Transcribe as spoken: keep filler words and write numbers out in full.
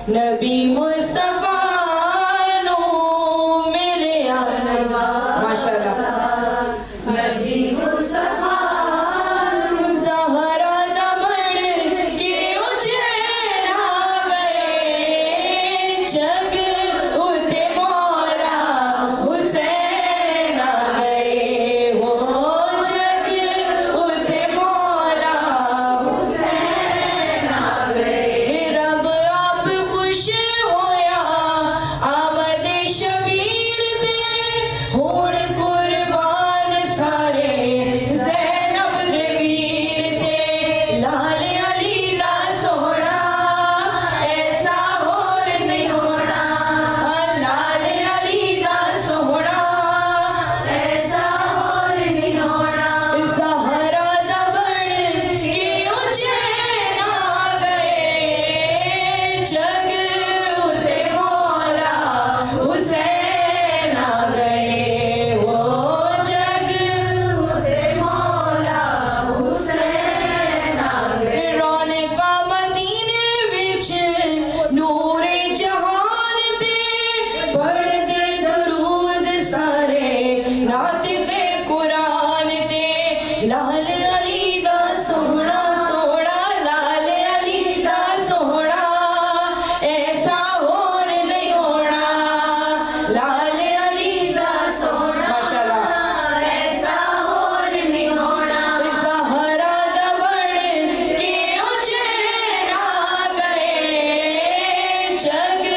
نبی مصطفیٰ نو میرے آنوا ماشاءاللہ نبی مصطفیٰ زہرا دمڑ کے اچھین آگئے جگ اتے مولا حسین آگئے وہ جگ اتے مولا حسین آگئے رب آپ خوش ہویا آمد شبیر دے ہوڑ قربان سارے زینب دے ویر دے لال علی دا سوڑا ایسا اور نہیں ہونا لال علی دا سوڑا ایسا اور نہیں ہونا زہرا دمڑ کے اچھین آگئے جگ اتے مولا حسین آگئے وہ جگ اتے مولا حسین آگئے رونقا مدینے وچ نور جہان دے پڑھ دے درود سارے ناطق قرآن دے لال علی دا سوڑا سوڑا لال علی دا سوڑا ایسا اور نہیں ہونا لال علی دا سوڑا ماشاءاللہ ایسا اور نہیں ہونا زہرا دمڑ کے اچھین آگئے جگ